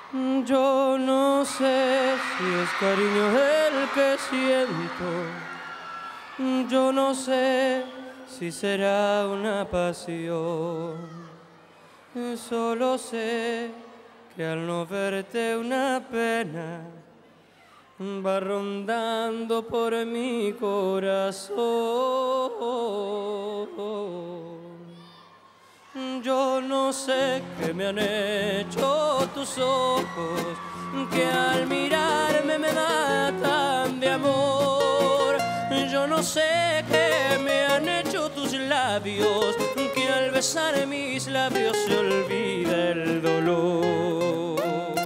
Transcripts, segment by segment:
Yo no sé si es cariño el que siento. Yo no sé si será una pasión. Solo sé que al no verte una pena va rondando por mi corazón. Yo no sé qué me han hecho tus ojos, que al mirarme me matan de amor. Yo no sé qué me han hecho tus labios, que al besar mis labios se olvida el dolor.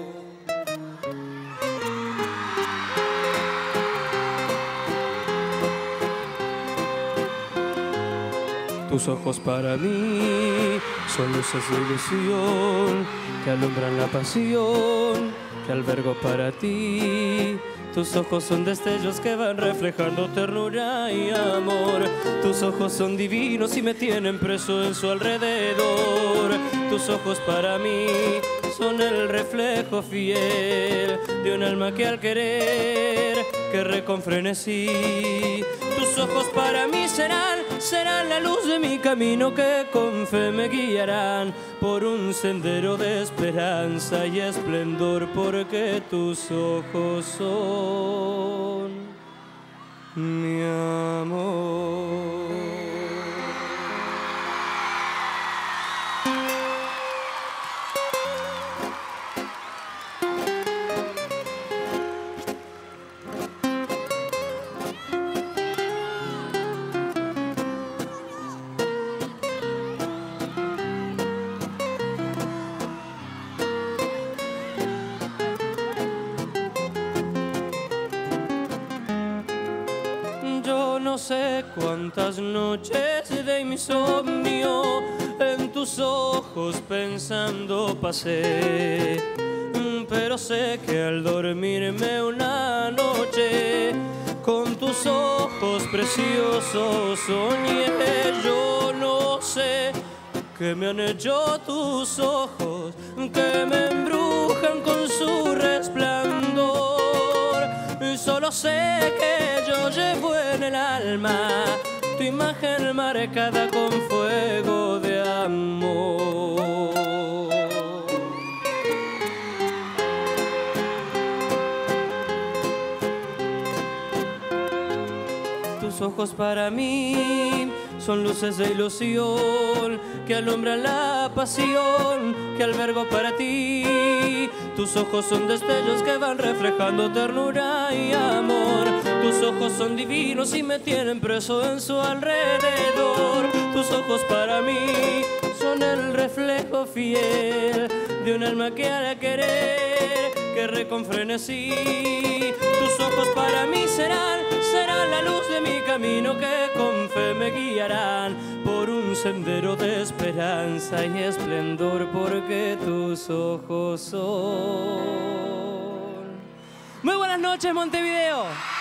Tus ojos para mí son luces de ilusión que alumbran la pasión que albergo para ti. Tus ojos son destellos que van reflejando ternura y amor. Tus ojos son divinos y me tienen preso en su alrededor. Tus ojos para mí son el reflejo fiel de un alma que al querer querré con frenesí. Tus ojos para mí serán la luz de mi camino que con fe me guiarán por un sendero de esperanza y esplendor, porque tus ojos son mi amor. No sé cuántas noches de insomnio en tus ojos pensando pasé, pero sé que al dormirme una noche con tus ojos preciosos soñé. Yo no sé qué me han hecho tus ojos, que me embrujan con su resplandor. Solo sé que yo llevo en el alma tu imagen marcada con fuego de amor. Tus ojos para mí son luces de ilusión que alumbran la pasión que albergo para ti. Tus ojos son destellos que van reflejando ternura y amor. Tus ojos son divinos y me tienen preso en su alrededor. Tus ojos para mí son el reflejo fiel de un alma que al querer querré con frenesí. Tus ojos para mí serán la luz de mi camino que con fe me guiarán por un sendero de esperanza y esplendor, porque tus ojos son. Muy buenas noches, Montevideo.